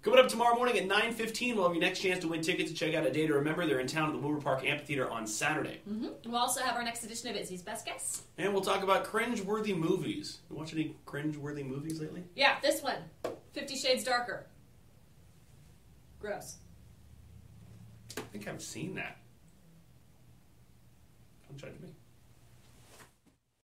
Coming up tomorrow morning at 9:15, we'll have your next chance to win tickets to check out A Day to Remember. They're in town at the Wilbur Park Amphitheater on Saturday. We'll also have our next edition of Izzy's Best Guess. And we'll talk about cringe-worthy movies. You watch any cringe-worthy movies lately? Yeah, this one. 50 Shades Darker. Gross. I think I've seen that. Don't judge me.